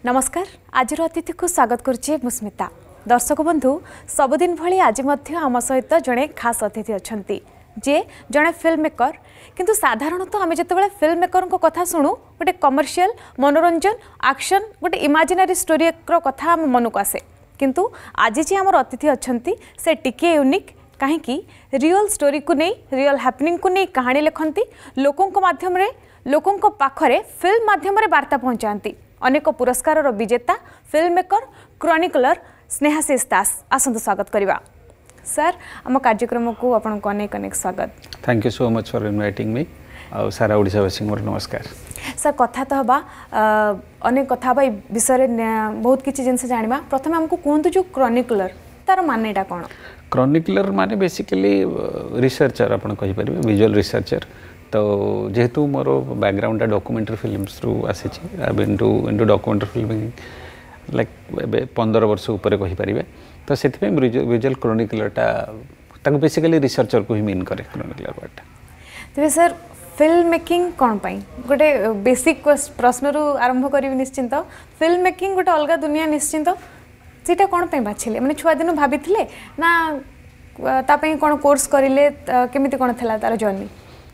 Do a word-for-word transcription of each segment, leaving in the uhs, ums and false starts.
नमस्कार आज अतिथि को स्वागत करुच्चे मुस्मिता। दर्शक बंधु सबुदिन भली आज आम सहित जड़े खास अतिथि अच्छा जे जड़े फिल्म मेकर किंतु साधारणतः आम जो फिल्म मेकर को कथा शुणु गोटे कमर्शियल मनोरंजन एक्शन गोटे इमेजिनरी स्टोरी कथा आम मन को आसे किंतु आज जी आम अतिथि अच्छा से टिके यूनिक कहीं रियल स्टोरी को नहीं रियल हैपनिंग को नहीं कहानी लिखती लोकों माध्यम लोकों पाखरे फिल्म माध्यम वार्ता पहुँचाती अनेक पुरस्कार विजेता film maker chronicler Snehashish Das आसंतु स्वागत करवा सर आम कार्यक्रम को आपको अनेक अनेक स्वागत। Thank you so much for inviting me और सारा ओडिशावासी मोर नमस्कार। सर कथा तो हवा अनेक कथा हवा विषय बहुत किसी जिन जाना प्रथम आमको कहतु जो क्रॉनिकलर तार मानेटा कौन? क्रॉनिकलर माने बेसिकली रिसर्चर आपन कहि परिबे विजुअल रिसर्चर। तो जेहेतु मोर बैकग्राउंड डॉक्यूमेंटरी फिल्म्स रु आसी I been to into documentary filming like पंद्रह वर्ष ऊपर कहि परिबे तो सेति विजुअल क्रॉनिकलरटा ताको बेसिकली रिसर्चर को ही मीन करे क्रॉनिकलर वर्ड। तबे सर फिल्म मेकिंग कौन पाई गोटे बेसिक प्रश्न रु आरंभ करी निश्चिंत फिल्म मेकिंग गोटे अलग दुनिया निश्चिंत सीटा कौन पे बाछिले माने छुआ दिन भाबिथिले ना ता पे कौन कोर्स करिले केमिति कौन थला तार जर्नी?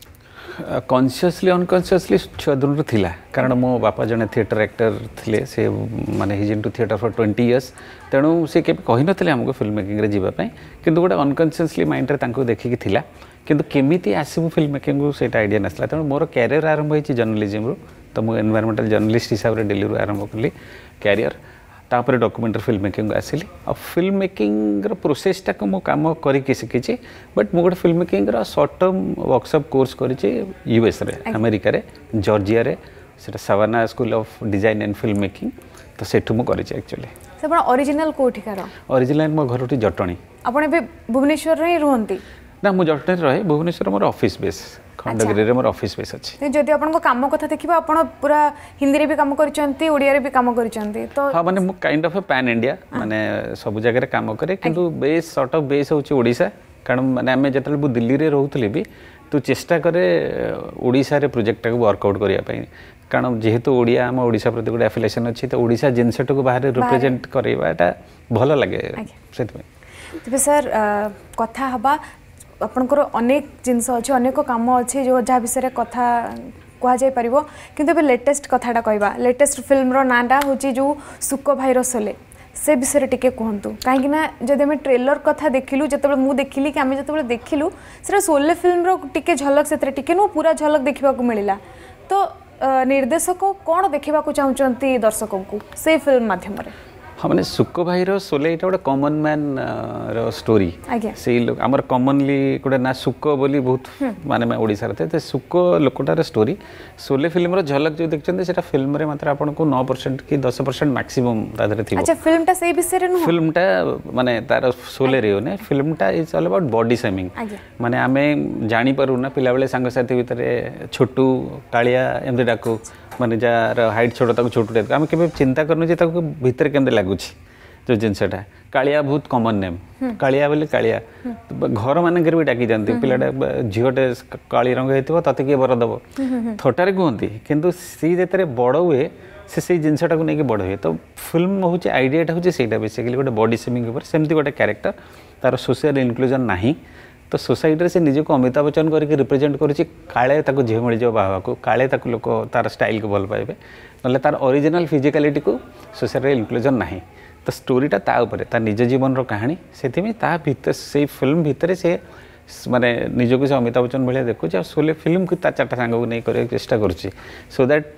कॉन्शियसली अनकॉन्शियसली छुआ दिन थिला कारण मो बापा जने थिएटर एक्टर थिले से माने his into theatre for twenty years तेणु से के कहि नथिले हमको फिल्म मेकिंग रे जीवा पई किंतु गोटे अनकॉन्शियसली माइंड रे तांको देखि थिला किंतु केमिति आसीबु फिल्म मेकिंग को सेटा आइडिया नसला तेणु मोर कैरियर आरंभ होई जर्नलिज्म रु तो मो एनवायरमेंटल जर्नलिस्ट हिसाब रे दिल्ली रु आरंभ करली कैरियर तापर डॉक्यूमेंटरी फिल्म मेकिंग आसिली और फिल्म मेकिंग प्रोसेसटा को मो काम करिके शिखी बट मो गोटे film making short term workshop course करिछि यूएस रे अमेरिका रे जॉर्जिया रे सेटा Savannah school of design and film making तो सेठु मो करिछि एक्चुअली। से बड़ा ओरिजिनल कोठी कार? ओरिजिनल मो घर जटणी। आपण बे भुवनेश्वर रे रहंती? ना मो जटणी रहे भुवनेश्वर मोर ऑफिस बेस खंडगिरी रे मोर ऑफिस बेस अछि। जदि आपन को काम कथा देखिबा आपण पूरा हिंदी रे भी काम करिसंती ओडिया रे भी काम करिसंती तो हां माने मु kind of a pan India माने सब जगह रे काम करे किंतु बेस सॉर्ट ऑफ बेस होछि ओडिसा कारण माने हमें जतले बु दिल्ली रे रहउतले भी तो चेष्टा करे ओडिसा रे प्रोजेक्ट को वर्कआउट करिया पई कारण जेहेतु ओडिया हम ओडिसा प्रति गोटे एफिलिएशन अछि तो ओडिसा जिनसेट को बाहर रिप्रेजेंट करैबा एटा भलो लागे सेत में। तबे सर कथा हबा आपनकर अनेक जिनस अच्छे अनेक कम अच्छे जो जहाँ विषय कथा कह जाई परिबो किंतु बे लेटेस्ट कथाटा कहबा लेटेस्ट फिल्म रो नाटा होची जो सुक भाईर सोले से विषय टिके कहतु कहीं ना जब आम ट्रेलर कथा देखिलु जतबे मु देखिली कि आम जतबे देखिलु सेटा सोले फिल्म रो टिके झलक से टिके नु पूरा झलक देखा मिलला तो निर्देशक कौन देखा चाहते दर्शकों को से फिल्म माध्यम रे? हाँ मैंने सुक भाईर सोले गोटे कॉमन मैन रो स्टोरी से लोग आमर कॉमनली गोटे ना सुक बोली बहुत माने मैं ओडिसा रे ते सुक लोकटार स्टोरी सोले फिल्म रो झलक जो देखछन्ते सेटा फिल्म रे मात्र आपन को नौ परसेंट की दस परसेंट मैक्सिमम तादरे थिबो। अच्छा फिल्म टा सेही विषय रे नु फिल्म टा माने तार सोले रे ने फिल्म टा is all about body shaming माने हमें जानि पारु ना पिला बेले संग साथी भितरे छोटू कालिया एमदे डाकू माने जार हाइट छोट ताको छोटू टाइप आम के चिंता करनु जे ताको भीतर केमदे लागुछि जो जिनसटा कालिया बहुत कॉमन नेम कालिया बोले कालिया घर मान भी डाकी जाती पिलाटा झीटे काली रंग होती तते किए बर दब थटारे कहती किंतु सी जिते बड़ हुए से से जिनसटा को लेकिन बड़ हुए तो फिल्म हूँ आइडियाटा हूँ से बेसिकली गोटे बॉडी शेमिंग सेमती गोटे कैरेक्टर तार सोशल इनक्लूजन नाही तो सोसाइटी से निजी को अमिताभ बच्चन करके रिप्रेजेंट करुच्ची काले ताको झील मिल जाओ बाबा को काले ताको लोक तार स्टाइल को भल पाइबे ना तार ओरिजिनल फिजिकालिटी को सोसाइटी इनक्लूजन नाही तो स्टोरीटा ता ऊपर ता निज जीवन रो कहानी से ता भीतर से फिल्म भितर से माने निजको से अमिताभ बच्चन भाया देखु सोले फिल्म को ता चार्टा सांग को नहीं कर चेष्टा करुच्ची सो दैट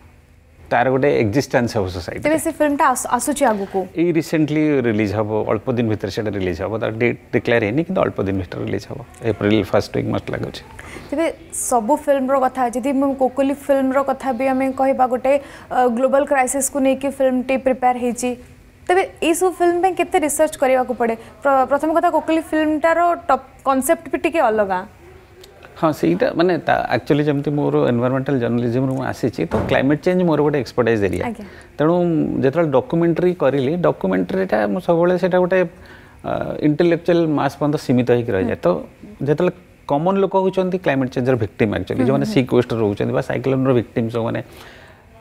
तार गोटे एक्जिस्टेंस हो सोसाइटी। तबे से फिल्मटा आसुची आगु को ए रिसेंटली रिलीज हबो अल्प दिन भीतर सेटा रिलीज हबो ता डेट डिक्लेयर हेनी कि अल्प दिन भीतर रिलीज हबो अप्रैल फर्स्ट वीक मस्त लागुची। तबे सब फिल्म रो कथा जदि हम कोकोली फिल्म रो कथा भी हमें कहबा गोटे ग्लोबल क्राइसिस को लेके फिल्म टी प्रिपेयर हेची तबे ए सब फिल्म पे केते रिसर्च करिवा को पड़े प्रथम कथा कोकोली फिल्मटा रो टॉप कांसेप्ट भी टिके अलगा हाँ सहीटा माने एक्चुअली जमती मोर एनवायरमेंटल जर्नलिज्म रु आसी तो क्लाइमेट चेंज मोर गोटे एक्सपर्टाइज एरिया तेणु जो डॉक्यूमेंट्री करी डॉक्यूमेंट्रीटा सब से गोटे इंटेलेक्चुअल मास पर्यंत सीमित होकर रही जाए तो जो कॉमन लोक होती क्लाइमेट चेंजर भिक्टिम एक्चुअली जो मैंने सी कोस्ट रोच साइक्लोन भिक्टिम जो मैंने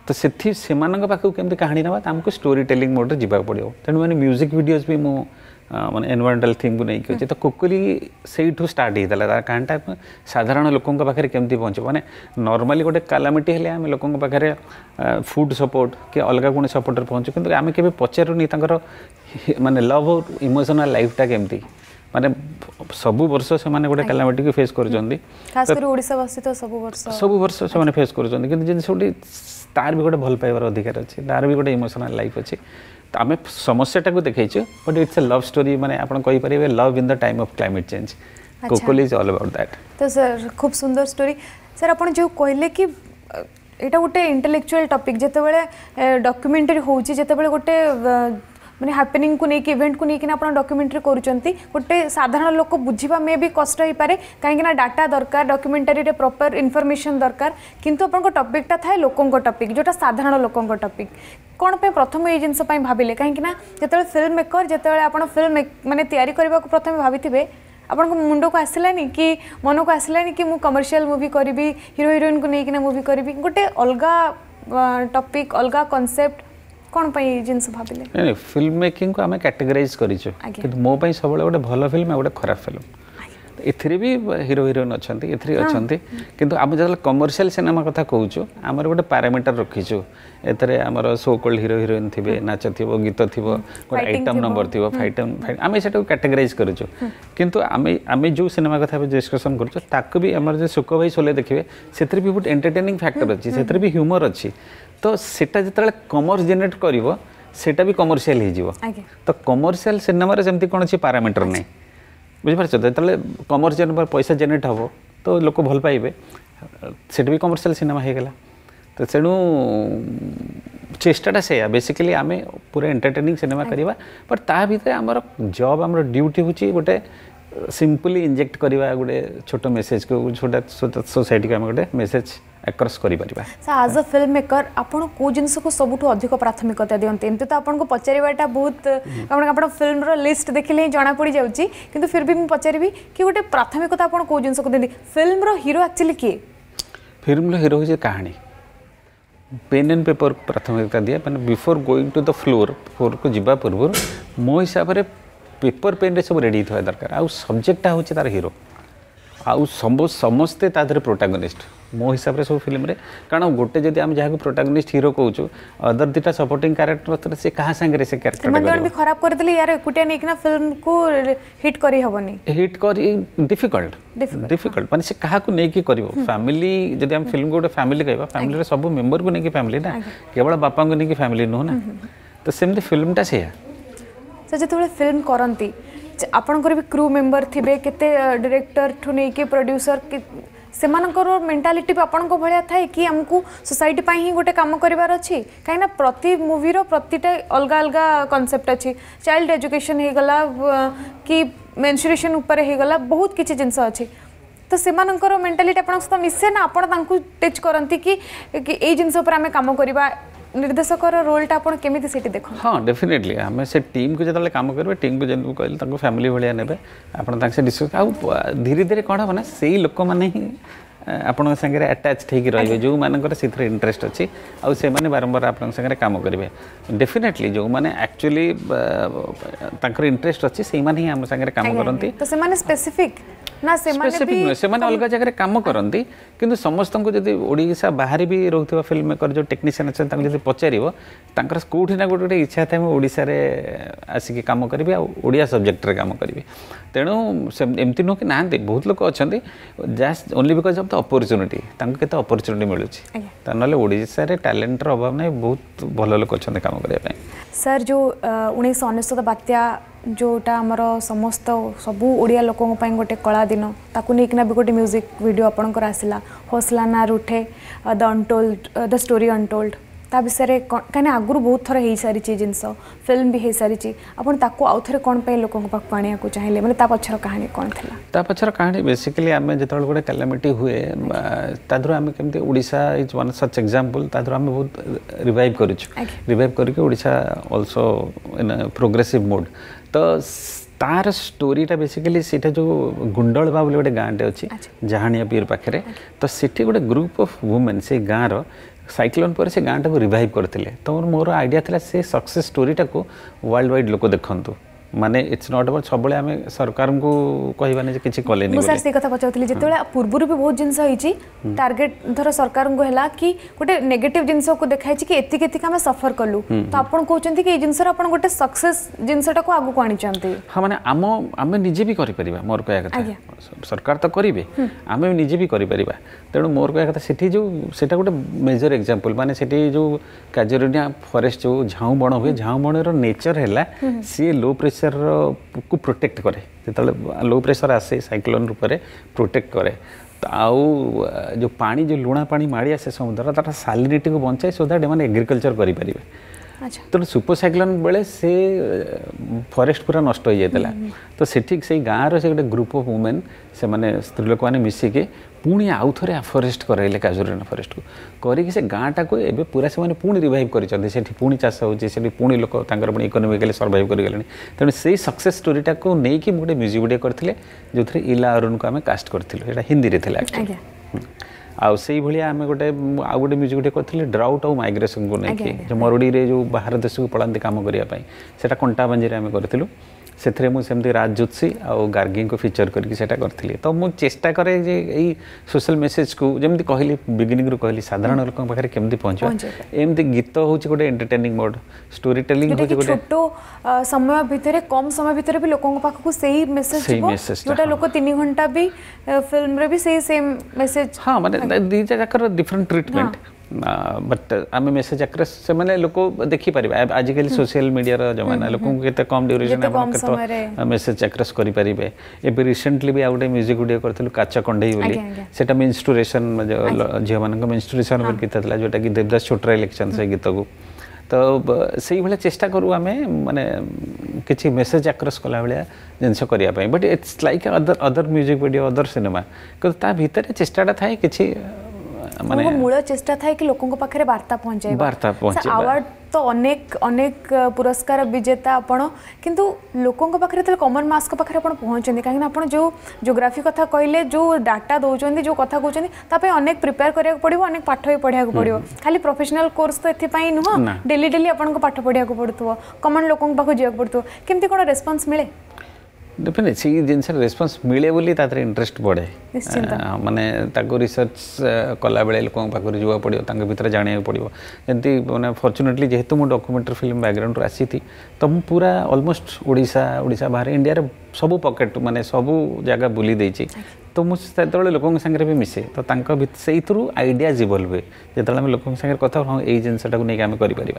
तो से पाखक केमती कहानी ना आमको स्टोरी टेलिंग मोड जावाक पड़ो तेणु मैंने म्यूजिक वीडियोज भी मु माने एनवायरमेंटल थीम को नहीं अच्छे तो कोकोली से स्टार्ट होता है कहानीटा साधारण लोकों पाखे केमती पहुँच माने नॉर्मली गोटे कैलामिटी हेले आम लोकों पाखे फूड सपोर्ट कि अलग कौन सपोर्टर पहुँचू किंतु आम के पचारूनी माने लव और इमोशनल लाइफटा केमती माने सबु वर्ष से माने गोटे कैलामिटी को फेस करछंदी खास कर ओडिसा वासी तो सबु वर्ष सबु वर्ष से माने फेस करछंदी किंतु जिन सोटी तार भी गोटे भल पाइबार अधिकार अछि तार भी गोटे इमोशनल लाइफ अछि तो आम समस्याटा को देखैछु but it's a love story माने आपण कहि परिबे love in the time of climate change Kokoli is all about that तो सर खूब सुंदर स्टोरी सर आपण जो कहले कि एटा गोटे इंटेलेक्चुअल टॉपिक जेते बेले डॉक्यूमेंटरी होउची जेते बेले गोटे माने हैपनिंग को नहीं इवेंट को नहीं आप डॉक्यूमेंटरी करुँच गोटे साधारण लोक बुझा में भी कष्ट हो पारे कहीं डाटा दरकार डॉक्यूमेंटरी रे प्रॉपर इनफॉरमेशन दरकार किंतु अपन टॉपिकटा थाए लोकों टॉपिक जोटा साधारण लोकों टॉपिक कौन पे प्रथम ये जिनस भाविले कहीं जो फिल्म मेकर जो आप फिल्म माने तैयारी करने को प्रथम भाभी आपन मुंड को आसलानी कि मन को आसलानी कि मु कमर्शियल मूवी करी हीरो हिरोइन को लेकिन मूवी करी गोटे अलग टॉपिक अलग कॉन्सेप्ट कौन पाई जिनस भाविले नहीं फिल्म मेकिंग को आम कैटेगराइज करिछु कि मो पई सबले गोटे भलो फिल्म गोटे खराब फिल्म एथिरे भी हीरो हिरोइन अच्छी एथिरे अच्छी किंतु आम जो कमर्शियल सिनेमा कथा कहूँ आमर गोटे पैरामीटर रखीचु एथरे आमर सो कॉल्ड हीरो हिरोइन थिबे नाच थिबो गीत थिबो गोटे आइटम नंबर थिबो फाइट आम सेटा कैटेगराइज करूँ किंतु आम आम जो सिनेमा कथा डिस्कसन करूँ ताको भी आमर जो सुख भाई सोले देखिए से भी बहुत एंटरटेनिंग फैक्टर अच्छी से भी ह्यूमर अच्छी तो सेटा जिते कमर्स जेनेट करिवो सेटा भी कमर्शियल हो तो कमर्शियल सिनेमा सेमती कौन अच्छी पैरामीटर नहीं बुझिपार जो कमर्स जेन पैसा जेनेट हम तो लोक भल पाइबे से भी कमर्शियल सिनेमा हो गला तो तेणु चेष्टाटा से बेसिकली आम पूरा एंटरटेनिंग सिनेमा करवा बट ता भीतर आमर जॉब आमर ड्यूटी हूँ गोटे सिंपली इंजेक्ट करवा गोटे छोट मेसेज को छोटा सोसाइटी को आम गोटे मेसेज एक्रॉस करि परिबा sir as a film maker आपण को जिनस को सबुठ अधिक प्राथमिकता दियंते एमते तो आपण को पचारिबाटा बहुत आपण आपण फिल्म रो लिस्ट देखिले जणा पड़ी जाउची किंतु फिर भी मु पचारिबी कि गोटे प्राथमिकता आपण को जिनस को देंदी फिल्म रो हीरो एक्चुअली के फिल्म रो हीरो जे कहानी पेन एंड पेपर प्राथमिकता दिया माने before going to the floor floor को जिबा पूर्व मो हिसाब रे पेपर पेन रे सब रेडी थवा दरकार आ सब्जेक्टटा होची तार हीरो आउ सब समस्ते तादरे प्रोटागनिस्ट मो हिसाब से सब फिल्म रे कारण गोटे जदि आम जहाँ प्रोटागनिस्ट हीरो कहूँ अदर दुटा सपोर्टिंग कैरेक्टर से कहा संगे से कैरेक्टर भी खराब कर देले यार एकुटिया नै किना फिल्म को हिट करी हबनी हिट करी डिफिकल्ट डिफिकल्ट माने से कहा को नै की करिवो फैमिली जदि हम फिल्म गोटे फैमिली कहबा फैमिली रे सब मेंबर को नै की फैमिली ना केवल बापा को नै की फैमिली नो ना तो सेमती फिल्मटा से से जतबे फिल्म करंती आपनकर भी क्रू मेंबर थिबे केते डायरेक्टर ठु नै के प्रोड्यूसर के सेमानकर मेंटालिटी भी आपन को भलिया थाए कि हमको सोसाइटी पाई ही गोटे काम करिवार अछि काइना प्रति मूवी रो प्रतिटा अलग अलग कांसेप्ट अछि चाइल्ड एजुकेशन हे गला कि मेंस्ट्रुएशन ऊपर हे गला बहुत किछि जिंस अछि तो सेमानकर मेंटालिटी आपन सहित मिसे ना आपन तांकु टच करंती कि कि ए जिंस ऊपर हमें काम करिवा निर्देशक रोलटा आप केमी से देखो हाँ डेफिनेटली आम से टीम को जो कम करेंगे टीम को जेन कहले फैमिली भाया ने आप डिस्कस आ धीरे धीरे कौन हम ना से लोक मैंने ही आपण सागर आटाच होकर रे जो मानकर से इंटरेस्ट अच्छी आउ से बारंबार आप सागर कम करेंगे डेफिनेटली जो मैंने एक्चुअली इंटरेस्ट अच्छी से ही आम सागर कम करती तो से स्पेसिफिक ना स्पेसिफिक नुहे से अलग जगह काम करती किंतु समस्त को जब ओडिशा बाहर भी रोकथिबा फिल्म मेकर जो टेक्नीशियन अच्छा जब पचारिबो तांकर कोठी ना गोटे गोटे इच्छा था ओडिशा रे आसिक काम करी आ ओडिया सब्जेक्ट रे काम करी तेणु एमती नुह कि ना बहुत लोग अच्छा just only because of the opportunity केते अपॉर्चुनिटी मिलूची ना ओडिशा रे टैलेंट रो अभाव नहीं बहुत भल लोग अच्छा काम करने सर जो उन्नीस अनेशत बात्या जोटा आमर समस्त सबू ओडिया लोकों गोटे कला दिन ताकू नहीं भी गोटे म्यूजिक वीडियो आपंकर आसला हौसला ना रूठे the untold the story untold ता विषय कहीं आगुरी बहुत थर हो सारी जिनस फिल्म भी हो सारी आपन ताकू आउ थे कौन पे लोकों पाक आने को चाहिए मतलब ता पछर कहानी कौन थी ता पछर कहानी बेसिकली आम जो गोटे कैलामिटी हुए तादर आम केमती Odisha is one such example तादर आम बहुत रिवाइव करूँ रिवाइव करके Odisha also in progressive mode तो तार स्टोरीटा बेसिकली सीटा जो गुंडलबा बोले गोटे गाँटे अच्छी जहानिया पीर पाखे तो सेठी गोटे ग्रुप ऑफ वुमेन से गाँव साइक्लोन पर से गाँटा को रिवाइव करते तो मोर आइडिया था से सक्सेस स्टोरीटा को वर्ल्ड वाइड लोक देखु माने इट्स नॉट अबाउट सब आम सरकार को कहबानी जे किछि कले नहीं सर से कथा पचाउतली जेतेबेले पूर्वरु भी बहुत जिंस होईची टारगेट धर सरकार को हैला कि गोटे नेगेटिव जिंस को देखाई कि एति केति का सफर कलु तो आपण कहउचंती कि ए जिंस आपण गोटे सक्सेस जिंसटा को आगु को आनी चंती हां माने आम आमे निजे भी करि परिबा मोर कहया कथा सरकार तो करिवे आमे निजे भी करि परिबा तेणु मोर कहया कथा सेठी जो सेटा गोटे मेजर एग्जांपल माने सेठी जो काजरिया फॉरेस्ट जो झाऊ बण हुए झाऊ बण रो नेचर हैला सी लो प्रेशर को प्रोटेक्ट करे जिते लो प्रेशर आसे साइक्लोन रूप में प्रोटेक्ट करे आउ जो पानी जो लुणा पानी माड़ी आसे समुद्र तार सालिनिटी को बचाए सो दैट एम एग्रिकल्चर करें तो सुपर साइक्लोन बेले से फॉरेस्ट पूरा नष्ट हो जाता तो सेठी से गाँव से गोटे ग्रुप ऑफ वुमेन से माने स्त्री लोक मैंने मिसिके पुणी आउ थे अफरेस्ट कराइले काजुरीना फॉरेस्ट को करके से गाँटा को एबे पूरा से माने पुणी रिवाइव कर पुणी चाष होती पुणी लोक पुणी इकोनोमिकली सर्वाइव करगले तेणु से सक्सेस स्टोरीटा को लेकिन गोटे म्यूजिक वीडियो करते जो थे इला अरुण को आम कास्ट करूँ हिंदी में थे आउ से भाया आम गोटे आउ गोटे म्यूजिक वीडियो करते ड्राउट और माइग्रेशन को लेकिन जो मरुड़ी रे जो बाहर देश को पलांती काम करने से कंटा बांजी आम करूँ से मुझे राज जोशी और गार्गी को फीचर करके करी तो मुझे चेष्टा करे जे यही सोशल मेसेज को जमी कहली बिगिनिंग कहली साधारण लोक पाखे केमती पहुँचा एमती गीत हूँ गोटे एंटरटेनिंग मोड स्टोरी टेलिंग हूँ गोटे छोट समय भितर कम समय भितर भी लोकों पाखक सही मेसेज जोटा लोक तीन घंटा भी फिल्म रे भी सही सेम मेसेज हाँ माने दीटा जाकर डिफरेंट ट्रीटमेंट बट आम मेसेज आकर से मैंने लोक देखिपारे आजिकल सोशल मीडिया जमाना लोक केते कम ड्यूरेशन आप मेसेज आक्रस करें एवं रिसेंटली भी गोटे म्यूजिक वीडियो करूँ काच कंडे बोली सेटा मेंस्ट्रुएशन झील मान मेंस्ट्रुएशन गीत था जोटा कि देवदास छोटरा इलेक्शन से गीत को तो से भाया चेष्टा करूँ आम माने किसी मेसेज आक्रस कला भाया जिनस करने but it's like other other music video other cinema कि भितर चेष्टा थाए कि माने मूल चेष्टा था कि लोकों पाखे वार्ता पहुँचे वार्ता पहुँचे अवार्ड तो अनेक अनेक पुरस्कार विजेता आपण किंतु लोकों पाखे तो कॉमन मास पाखे आप पहुँचते कहीं आप जो ज्योग्राफी कथा कहले जो डाटा दौरान जो कथा कहते अनेक प्रिपेयर करा पड़ो अनेक पाठ भी पढ़ा पड़ो खाली प्रोफेशनल कोर्स तो ये नुह डेली डेली आपको पाठ पढ़ा पड़ो कॉमन लोकों पाक जावाक पड़ो केमती कौन रेस्पॉन्स मिले डेफिनेट से जिनस रेस्पॉन्स मिले बोली तारे इंटरेस्ट बढ़े माने ताको रिसर्च कला बेले लोक पाखर जावा पड़ो भीतर जाना पड़ो जमी मैंने फॉर्चुनेटली जेहेतु मो डॉक्यूमेंटरी फिल्म बैकग्राउंड आसी तो मुझे पूरा ऑलमोस्ट ओडिशा ओडिशा बाहर इंडिया रे सबू पॉकेट माने सबू जगह बुली देछि तो मुझे लोकों संगे भी मिसे तो से आइडिया इवल्व हुए जो आम लोकों संगे कथा हाँ यही जिनसा को लेकिन आम कर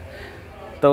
तो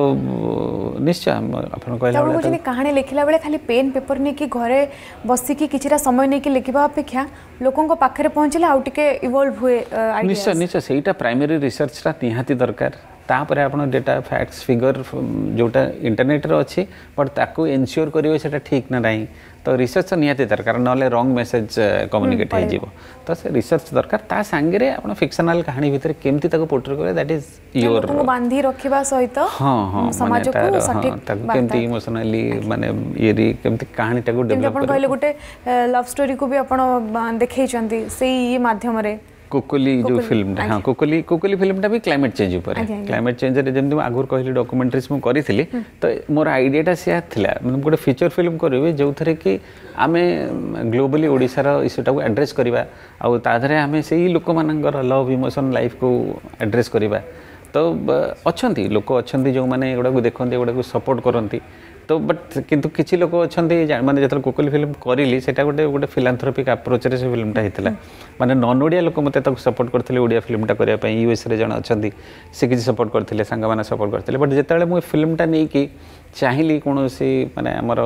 निश्चय आपन कहला कहानी लिखला बेले खाली पेन पेपर नहीं कि घरे बसिकी किछिरा समय नहीं कि लिखिबा अपेक्षा लोकों को पाखरे पहुँचले आउ टिके इवॉल्व हुए निश्चय निश्चय सेटा प्राइमरी रिसर्च रा निहाती दरकार तापर आपन डेटा फैक्ट्स फिगर जोटा इंटरनेट रे अछि बट ताको एन्श्योर करिवे सेटा ठीक ना नाही तो रिसर्च निहाती दरकार नले रॉन्ग मेसेज कम्युनिकेट हो जीवो तो से रिसर्च दरकार ता संगे रे आपन फिक्शनल कहानी भीतर केमती ताको पोर्ट्रे करे दैट इज योर को बांधी रखिबा सहित हां हां समाज को सटीक ताको केमती इमोशनली माने ये री केमती कहानी ताको डेवलप अपन कहले गुटे लव स्टोरी को भी अपन देखै चंदी सेही माध्यम रे कोकोली जो फिल्म हाँ कोकोली कोकोली फिल्मटा भी क्लाइमेट चेंज ऊपर क्लाइमेट चेंज रे जमी आगुर कहली डॉक्यूमेंट्रीज मु करी तो मोर आइडियाटा से थिला मतलब गोटे फीचर फिल्म करेंगे जो थे कि आम ग्लोबली ओडिशार इश्यूटा को एड्रेस करवा आउ ताधरे आम से ही लोक मानकर लव इमोशन लाइफ को एड्रेस करवा तो अच्छा लोक अच्छा जो मैंने एगुड़ा को देखते एगुड़ा को सपोर्ट करती तो बट किंतु किसी लोक अच्छा माने जो कोकोली फिल्म करी से गोटे गोटे फिलांथ्रोपिक अप्रोच से फिल्मटा होता माने नॉन ओडिया लोक मत सपोर्ट करते ओडिया फिल्मटा करने यूएस रे जन अच्छा से किसी सपोर्ट करते सांग मैंने सपोर्ट करते बट जिते मुझे फिल्मटा नहीं कि चाहिए कौन सी माने आमर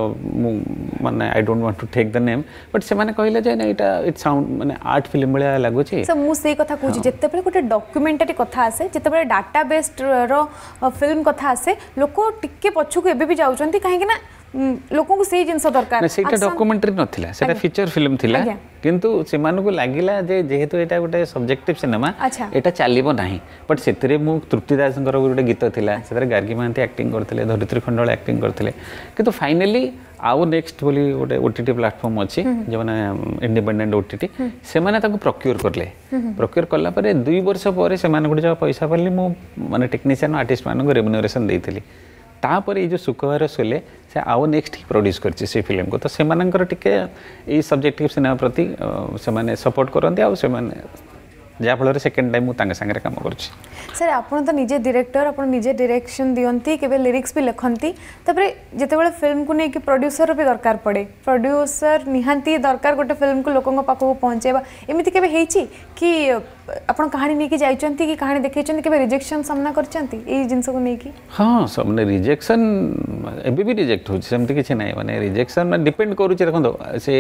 माने I don't want to take the name but से माने कहले जे एटा इट साउंड माने आर्ट फिल्म भलिया लागो छी सर मु से कथा कहूची जत्ते बेले गोटे डॉक्यूमेंटरी कथा आसे जत्ते बेले डाटा बेस्ड रो फिल्म कथा आसे लोक टिके पछु को एबे भी जाउचंती काहे कि ना लोकों को सही जिनस दरकार सेटा डॉक्यूमेंटरी नथिला सेटा फीचर फिल्म थिला किंतु से मानको लागिला जे जेहेतु एटा गोटे सब्जेक्टिव सिनेमा एटा चलिबो नाही बट सेतरे मु तृप्ति दासंकर गोटे गीत थिला सेतरे गार्गी महांती एक्टिंग करथिले धरित्री खंडळ एक्टिंग करथिले किंतु फाइनली आउ नेक्स्ट बोली गोटे ओटीटी प्लाटफर्म अच्छी जो मैंने इंडिपेंडेंट ओटीटी से मैंने प्रोक्योर करले प्रोक्योर कला परे दुई वर्ष पर से गोटे पैसा पाली मु माने टेक्नीशियन आर्टिस्ट मान रेम्यूनरेशन देती तापर ये जो शुक्रवार सोले से आउ नेक्स्ट ही प्रोड्यूस करछि से फिल्म को तो से मानकर टिके ए सब्जेक्टिव सिनेमा प्रति से माने सपोर्ट करंती आ से माने जहाँफल सेकेंड टाइम मुझे सागर कम कर सर आपन तो निजे डायरेक्टर आपन निजे डायरेक्शन दियंती केबे लिरिक्स भी लिखंती तबरे जेतेबेले फिल्म को नेकी प्रोड्यूसर भी दरकार पड़े प्रोड्यूसर निहांती दरकार गोटे फिल्म को लोकन पाखो पहुँचेबा एमिति केबे हेची कि आपन कहानी नेकी जाइचंती कि कहानी देखैचंती केबे रिजेक्शन सामना करचंती ए जिंस को नेकी हां सबने रिजेक्शन एबे भी रिजेक्ट हो सेमति किछ नै माने रिजेक्शन में डिपेंड करू छ देखो से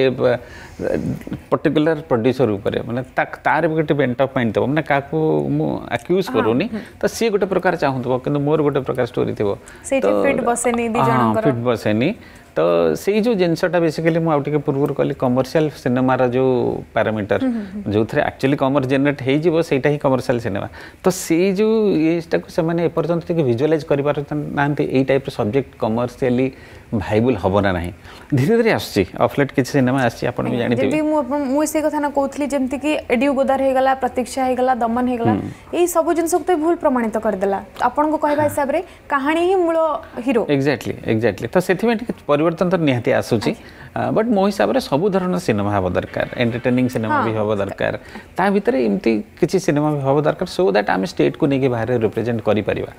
पर्टिकुलर प्रोड्यूसर ऊपर माने तार भी गोटे बेंट ऑफ माइंड तो मैंने क्या आक्यूज करूनी तो सी गोटे प्रकार चाहूब कि मोर गोटे प्रकार स्टोरी थी फिट बसेनी फिट बसेनी तो से जो जिनसटा बेसिकली मुझे पूर्व कहली कमर्शियल सिनेमार जो पैरामीटर जो थे एक्चुअली कमर्स जेनेट हो सेटा ही कमर्शियल सिनेमा तो से जो ये से मैंने एपर्यंत विजुअलाइज कर टाइप सब्जेक्ट कमर्शियली भाइबल हम ना ना धीरे धीरे आसची अफलेट किसी सिनेमा आसची आपण भी जानि जेबी मु से कथा ना कहथली जेमति कि एडियो गोदार हे गला प्रतीक्षा हे गला दमन हे गला ए सब जिंस को भूल प्रमाणित कर देला आपण को कहबा हिसाब रे कहानी ही मूल हीरो एग्जैक्टली एग्जैक्टली तो सेथि में परिवर्तन तो निहाती आसुची बट मो हिसाब रे सब धरण सिनेमा हबा दरकार एंटरटेनिंग सिनेमा भी हबा दरकार ता भीतर एमती किछि सिनेमा भी हबा दरकार सो दैट आम स्टेट को नेके बाहर रिप्रेजेंट करि परिबा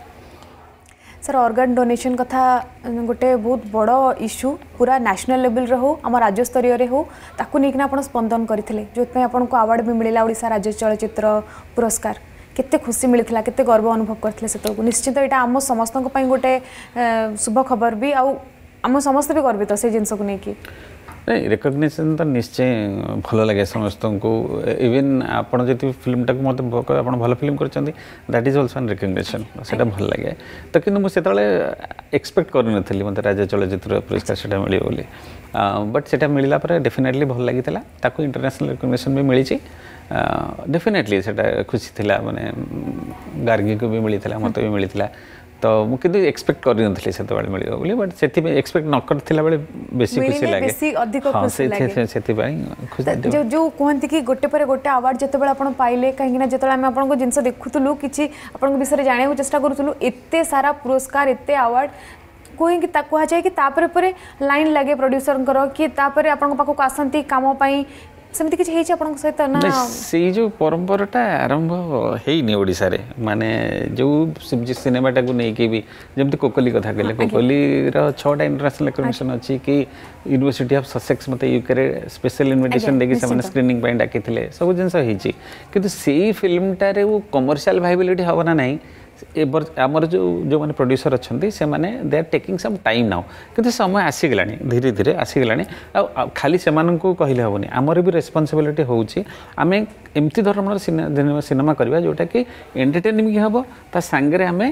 सर ऑर्गन डोनेशन कथा गोटे बहुत बड़ इश्यू पूरा नेशनल लेवल रे हो आम राज्य स्तरीय रे हो ताकू नेकिना आपण स्पंदन करथिले जोथपे आपण को अवार्ड भी मिलिला ओडिसा राज्य चलचित्र पुरस्कार केते खुशी मिलिथिला केते गर्व अनुभव करथिले सेतो निश्चित एटा आम समस्त को पई गोटे शुभ खबर भी आ आम समस्त भी गर्वित से जिनस को नेकी नहीं रिकग्निशन तो निश्चय भल लगे समस्त को इवन आपड़ जी फिल्म टाक मत आप भल फिल्म कर that is also an recognition से भल लगे तो कि मुझे एक्सपेक्ट करूँ मत राज्य चलचित्र पुरस्कार से मिले बोली बट से मिलला डेफिनेटली भल लगी इंटरनेशनल रिकग्निशन भी मिली डेफिनेटली से खुशी थी माने गार्गी को भी मिलता मत भी मिलता तो मुझे एक्सपेक्ट कर से मिले बोली बट से एक्सपेक्ट न करथिला बेले बेसी खुशी लागे बेसी अधिक खुशी लागे सेति पई खुशी जो जो कहंती कि गोटे पर गोटे अवार्ड जते बेले आपण पाइले काहे ना जते हम आपण को जिंस देखुतलु किछि आपण को विषय जाने को चेष्टा करूतलु एते सारा पुरस्कार एते अवार्ड कोई कि ता कहा जाए कि तापर पर लाइन लगे प्रोड्यूसर कर कि तापर आपण को पाखो आसंती काम पई सेमती किछि हेछि आपण सहित ना से जो परंपराटा आरंभ हेइनी ओडिसा रे माने जो सिनेमाटा को नहीं कि भी जमती कोकली कथा कहले कोकली रो छटा इंटरनेशनल रिकग्निशन अछि कि यूनिवर्सिटी ऑफ ससेक्स मते यूके रे स्पेशल इनविटेशन देकी से माने स्क्रीनिंग पई डाकिथिले सब जिंस हेछि किंतु सेही फिल्मटा रे वो कमर्शियल वायबिलिटी हबना नाही एबर आमर जो जो माने प्रोड्यूसर अच्छे से माने they are taking some time now किंतु समय आसीगला धीरे धीरे आसीगला खाली से कहले हेनी आमर भी रेस्पॉन्सिबिलिटी होउची आमे एमती धर्मर सिनेमा करबा जोटा कि एंटरटेनिंग भी हम ता संगे आमे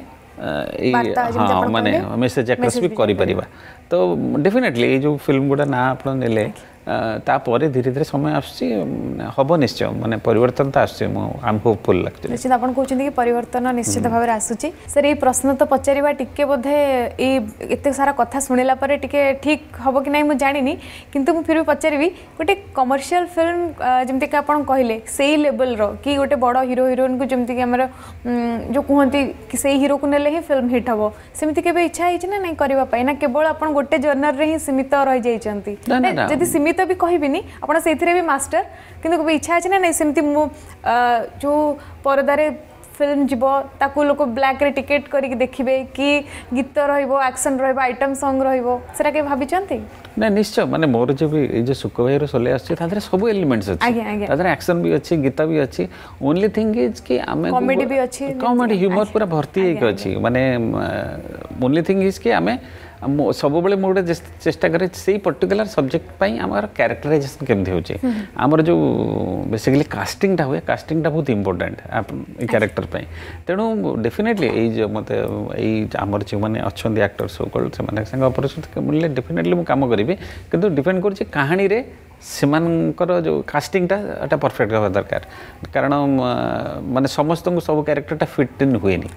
हाँ माने मेसेज एक्रोस भी करि परिबा तो डेफिनेटली जो फिल्म गुडा ना आपण नेले तापर धीरे धीरे समय आसची हम निश्चय माने परिवर्तन तो आसची आम होपफुल लगते निश्चित आपण कहउछिन कि परिवर्तन निश्चित भाव में आसुची सर ये प्रश्न तो पचारिबा टिके बोधे ए एते सारा कथा सुनिला परे टिके ठीक हबो कि नै मु जानिनी किंतु मु फिर भी पचारिबी गोटे कमर्शियल फिल्म जेमति कि आपण कहिले सेही लेवल रो कि गोटे बड़ हीरो हीरोइन को जेमति कि हमर जो कहंती कि सेही हीरो को नेले ही फिल्म हिट हबो सेमति केबे इच्छा हिच ना नै करबा पई ना केवल आपण गोटे जर्नर रे ही सीमित रहि जाइचंती जदि सीमित तो भी कहबिनी आपण सेथिरे भी मास्टर किंतु कभी इच्छा अछि ना नै सेमति मु जो परदारे फिल्म जीवो ताकू लोक ब्लैक रे टिकेट करिक देखिबे कि गीत रहइबो एक्शन रहइबो आइटम सॉन्ग रहइबो सेरा के भाबिचंती ना निश्चय माने मोर जो भी ए जो सुख भाई रो सोले आछि तादरे सब एलिमेंट्स अछि तादरे एक्शन भी अछि गीत भी अछि ओनली थिंग इज कि आमे कॉमेडी भी अछि कॉमेडी ह्यूमर पूरा भर्ती एक अछि माने ओनली थिंग इज कि आमे सब बेले मोटे चेष्टा करे से पर्टिकुलर सब्जेक्ट पाई आमर कैरेक्टराइजेशन केमती होचे आमर जो बेसिकली कास्टिंगटा हुए कास्टिंगटा बहुत इंपोर्टेंट कैरेक्टर पाई तेणु डेफिनेटली ये जो मत ये आमर जो मैंने अच्छा एक्टर सो कॉल्ड से अपॉर्चुनिटी मिले डेफिनेटली मुझे काम करी किंतु डिपेंड कर कहानी रे सेमानकर जो कास्टिंगटा एटा परफेक्ट हवा दरकार कारण माने समस्त को सब कैरेक्टरटा फिट इन हुए नहीं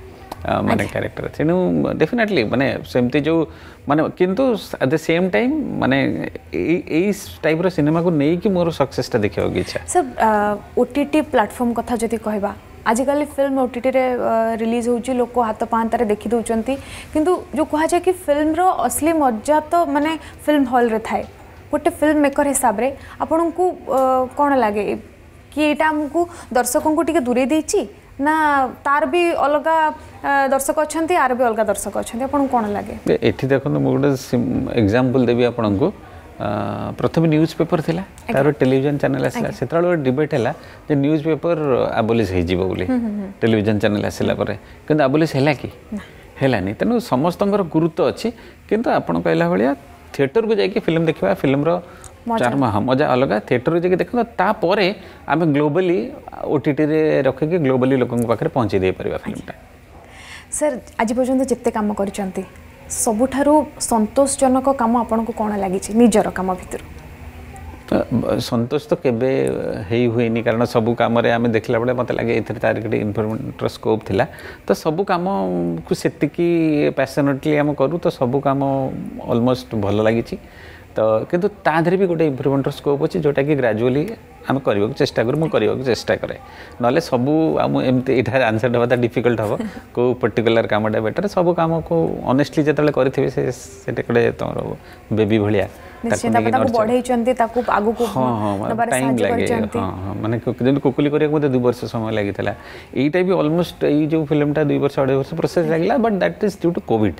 माने कैरेक्टर तेणु डेफिनेटली माने सेमती जो माने किंतु एट द सेम टाइम माने ए टाइप रो सिनेमा को नहीं कि मोर सक्सेसटा देखियो की इच्छा सर ओटीटी प्लेटफॉर्म कथा जदि कहबा आजिकल फिल्म ओटीटी रे रिलीज होची लोक हाथ पांतारे देखि दउचंती किंतु जो कहा जाय कि फिल्म रो असली मजा तो माने फिल्म हॉल रे थाए गोटे फिल्म मेकर हिसाब रे आपन को कोन लागे कि एटा हमकु दर्शकों को टिके दूरे देछि ना तार भी अलग दर्शक अच्छा आर भी अलग दर्शक अच्छा आपन कोन लागे एठी देखो मो गोटे एग्जांपल देबी आपन को प्रथम न्यूज पेपर थिला तार टेलीविजन चैनल आसला सेतरा डिबेट हैला जे न्यूज पेपर अबोलिश हे जीवो बोली टेलीविजन चैनल आसला परे किंतु अबोलिश हैला कि हैलानी तेनु समस्तंकर गुरुत्व अछि किंतु आपन कहला भलिया थिएटर को जाके फिल्म देखिबा फिल्म रो चार्म हाँ मजा अलग थिएटर जाके देखो तापर आम ग्लोबली ओटीटी रे रखे कि ग्लोबली लोक पाखे पहुँचे दे पारिबा फिल्मटा सर आज पर्यंत जिते काम करचंती सबुठारु संतोषजनक काम आपन को कोन लागि छि निजर काम भितर संतोष तो केबे हेई हुएनी कारण सबु काम रे आमे देखला बळे मते लागे एथरे तार के इन्फॉर्मेशन स्कोप थिला तो सबु काम को सेतिकी पैशनेटली हम करू तो सबु काम ऑलमोस्ट भलो लागि छि तो किंतु ताधरे भी गोटे इम्प्रूवमेंट स्कोप अच्छी जोटा कि ग्रेजुअली आम करने को चेष्टा करूँ मुझे चेष्टा करे ना सबू आम एमती यहाँ आंसर देवा डिफिकल्ट हम को पर्टिकुलर कामटा बेटर सब काम को ऑनेस्टली जिते करेंगे से गोटे तुम बेबी भाया माने कुकुली करने दुई वर्ष समय लगी यहीटा भी ऑलमोस्ट ये जो फिल्मटा दुई वर्ष अढ़ाई वर्ष प्रोसेस लगे but that is due to Covid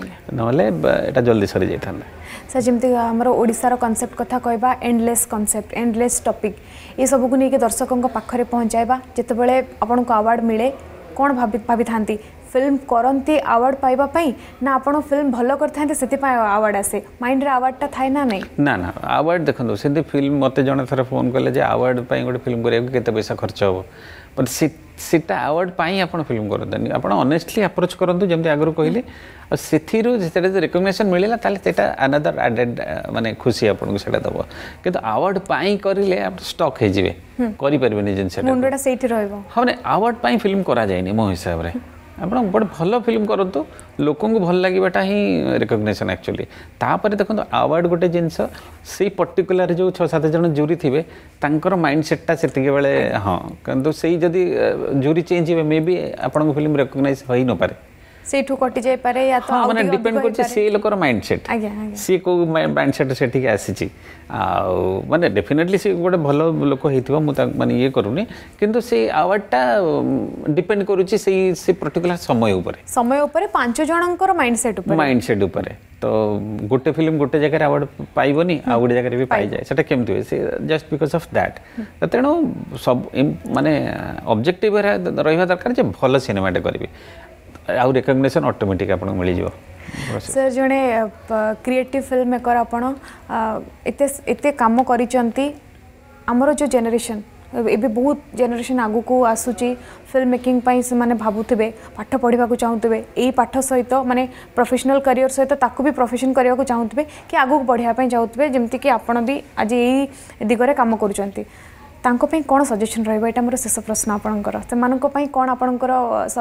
ना जल्दी सरी जाता सर जमती आमर ओडिशार कॉन्सेप्ट कथा कहबा एंडलेस कॉन्सेप्ट एंडलेस टॉपिक ये सब को लेके दर्शकों पाखरे पहुँचाइबा जितेबाला आपन को अवार्ड मिले कौन भाभी भाभी थांती फिल्म करती अवार्ड पाइबा पई ना आपण फिल्म भलो करथांते सेति पय अवार्ड आसे माइंड रे अवार्ड ता थाय ना नहीं ना ना अवार्ड देखो से फिल्म मते जने थरे फोन कले जे अवार्ड पई गोटे फिल्म करिया केते पैसा खर्च हो बट सीटा अवार्ड पाई आपण फिल्म करदनी आपण ऑनेस्टली अप्रोच करंतु जेमति आगरो कहली और सेथिरु जेते रिकॉग्निशन मिलेला ताले सेटा अनदर एडेड माने खुशी आपण को सेटा दबो किंतु अवार्ड पाई करिले आप स्टॉक हे जिवे करि परबे नि जिंस सेटा मुंडटा सेठी रहइबो हमने अवार्ड पाई फिल्म करा जायनी मो हिसाब रे आपण बड़ भल फिल्म करंतु लोकन को भल लागिबाटा ही रिकॉग्निशन एक्चुअली तापर देखो अवार्ड गोटे जिनस से पर्टिकुलर जो छह सात जन जूरी थिबे तांकर माइंडसेटा सेतिके बेले हां किंतु सेही जदी जूरी चेंज हे मे बी आपण को फिल्म रिकॉग्नाइज होई न पारे सेठू कटि जाय पारे या तो माने डिपेंड करछ से लोकर माइंडसेट से को माइंडसेट सेठी के आसीची आ माने डेफिनेटली से गोटे भलो लोक हेतिबो मु माने ये करूनी किंतु से अवार्डटा डिपेंड करूची से से पर्टिकुलर समय ऊपर समय ऊपर पांच जनकर माइंडसेट ऊपर माइंडसेट ऊपर तो गोटे फिल्म गोटे जगह अवार्ड पाइबनी आ गोटे जगह भी पाई जाए सेटा केमति होय से जस्ट बिकॉज ऑफ दैट तेणु सब माने ऑब्जेक्टिव रहिबा दरकार जे भलो सिनेमाटे करबी आउ रिकॉग्निशन ऑटोमेटिक आपन मिल जिवो सर जने क्रिएटिव फिल्म मेकर आपन एते एते काम करिसंती हमरो जो जनरेशन एबे बहुत जनरेशन आगु को आसुची फिल्म मेकिंग पाई से माने भाबुथिबे पाठ पढिबा को चाहुथिबे एई पाठ सहित माने प्रोफेशनल करियर सहित ताकू भी प्रोफेशन करिया को चाहुथिबे कि आगु को बढ़िया पई चाहुथिबे जेमति कि आपन भी आज एई दिगरे काम करूचंती तांको पई कोन सजेशन रहबा एटा हमर शेष प्रश्न आपनकर से मानको पई कोन आपनकर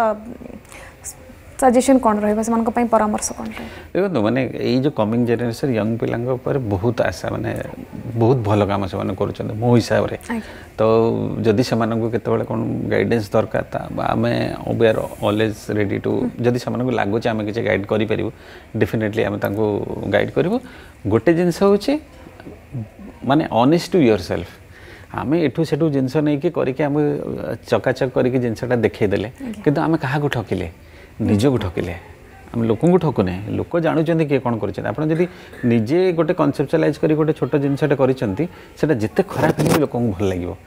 सजेशन कौन रही से मानक परामर्श कौन रही देखो माने ये जो कमिंग जनरेशन यंग पिलांग पर बहुत आशा माने बहुत भल काम से माने करूछन मो हिसाब रे तो जदि से मानक केतेबेले कोन गाइडेंस दरकार ता आमे we are always ready to जदि से मानक लागो आमे किछ गाइड करि परिबो डेफिनेटली आमे तांको गाइड करबो गोटे जिंस होछि माने ऑनेस्ट टू योरसेल्फ आमे एठू सेठू जिंस नै कि करि के आमे चकाचक करि के जिंसटा देखै देले किंतु आमे कहा को ठकिले निज को ठकिले आम लोक को ठकुने लोक जानूँ किए कौन कर निजे गोटे कनसेप्चुअलाइज कर गोटे छोट जिनसटा कर जिते खराब है लोक भल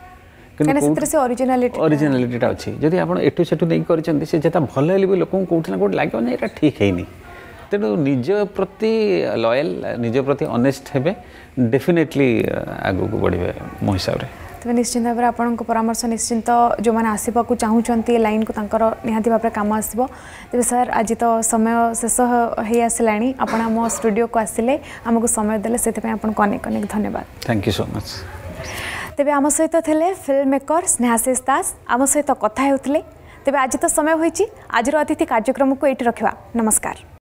लगे ओरिजिनालिटीटा अच्छी जदि आप एठू सेठू नहीं कर जिते भल है भी लोक कौटना कौट लगे ना यहाँ ठीक है तेणु निज प्रति लॉयल निज प्रति ऑनेस्ट हे डेफिनेटली आगू को बढ़े मो हिसाब से तेज निश्चिंत भाव में आपण परामर्श निश्चिंत जो मैंने आसवाक चाहूँगी लाइन को तांकर निहाती भाव में काम आसो तेज सर आज तो समय शेष हो आसला आपण आम स्टूडियो को आसिले आमको समय देले से आपको अनेक अनेक धन्यवाद थैंक यू सो मच तेज आम सहित थे फिल्म मेकर स्नेहाशीष दास आम सहित कथा होते तेज आज तो समय होईची आजर अतिथि कार्यक्रम को ये रखा नमस्कार।